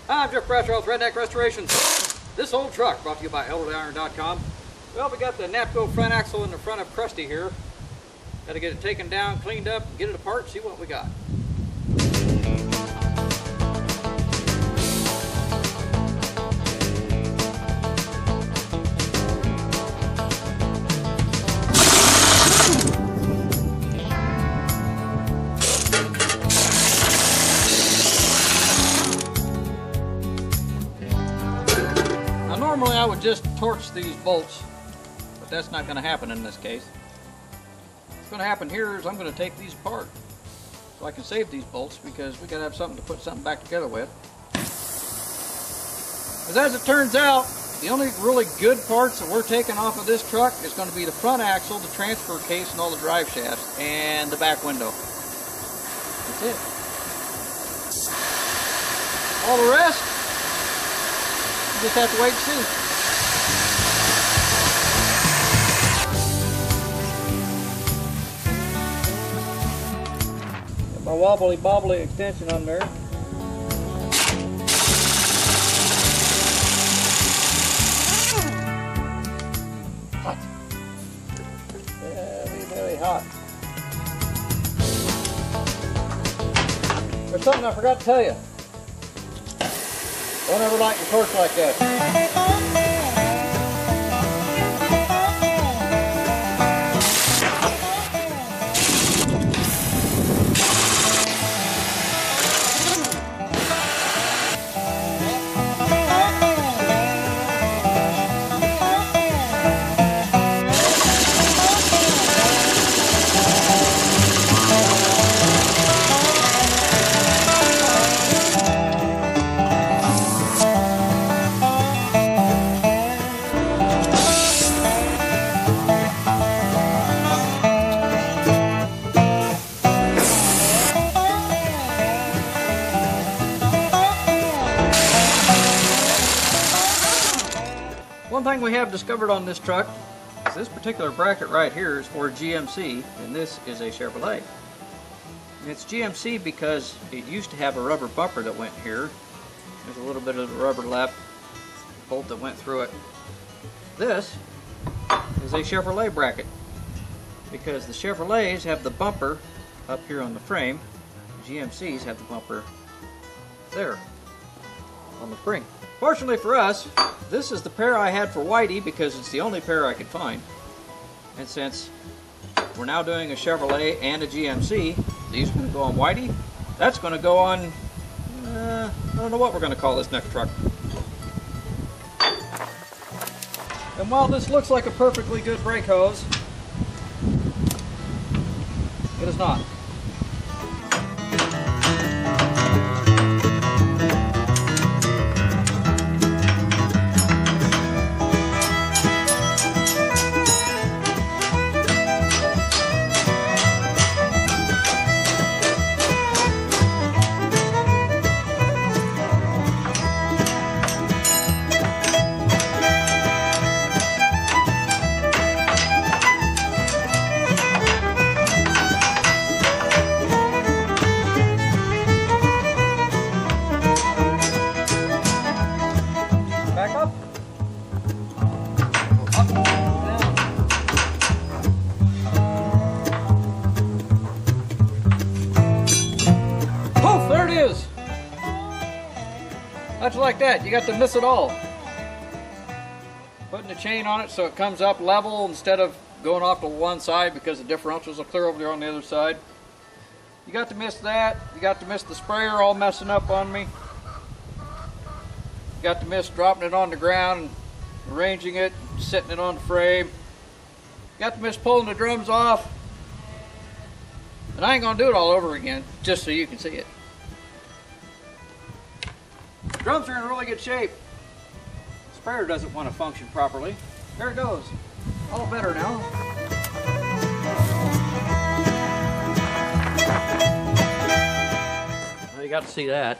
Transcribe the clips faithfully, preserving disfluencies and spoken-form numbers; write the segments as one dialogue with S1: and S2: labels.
S1: I'm Jeff Bradshaw with Redneck Restorations. This old truck brought to you by elderly iron dot com. Well, we got the Napco front axle in the front of Crusty here. Got to get it taken down, cleaned up, get it apart, and see what we got. Normally I would just torch these bolts, but that's not going to happen in this case. What's going to happen here is I'm going to take these apart so I can save these bolts, because we got to have something to put something back together with. Because as it turns out, the only really good parts that we're taking off of this truck is going to be the front axle, the transfer case, and all the drive shafts, and the back window. That's it. All the rest, you just have to wait and see. Got my wobbly bobbly extension on there. Hot. Very, very hot. There's something I forgot to tell you. Don't ever light your torch like that. One thing we have discovered on this truck is this particular bracket right here is for G M C, and this is a Chevrolet. And it's G M C because it used to have a rubber bumper that went here. There's a little bit of the rubber left, bolt that went through it. This is a Chevrolet bracket because the Chevrolets have the bumper up here on the frame. G M Cs have the bumper there on the spring. Fortunately for us, this is the pair I had for Whitey because it's the only pair I could find. And since we're now doing a Chevrolet and a G M C, these are going to go on Whitey. That's going to go on, uh, I don't know what we're going to call this next truck. And while this looks like a perfectly good brake hose, it is not. Back up. Up, down. Poof, there it is. That's like that. You got to miss it all. Putting the chain on it so it comes up level instead of going off to one side because the differentials are clear over there on the other side. You got to miss that. You got to miss the sprayer all messing up on me. Got to miss dropping it on the ground and arranging it, setting it on the frame. Got to miss pulling the drums off. And I ain't gonna do it all over again, just so you can see it. The drums are in really good shape. The sprayer doesn't want to function properly. There it goes. All better now. Well, you got to see that.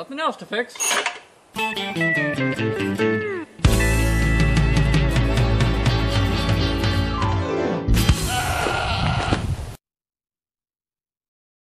S1: nothing else to fix.